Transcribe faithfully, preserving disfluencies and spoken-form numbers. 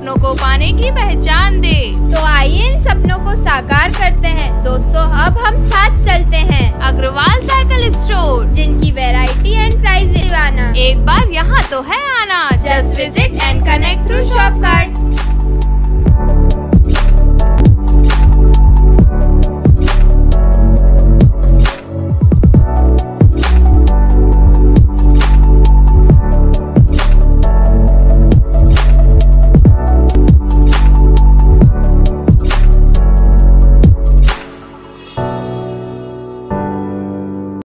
सपनों को पाने की पहचान दे। तो आइए इन सपनों को साकार करते हैं दोस्तों, अब हम साथ चलते हैं अग्रवाल साइकिल स्टोर, जिनकी वैरायटी एंड प्राइस दीवाना। एक बार यहाँ तो है आना। Just visit and connect through shop card.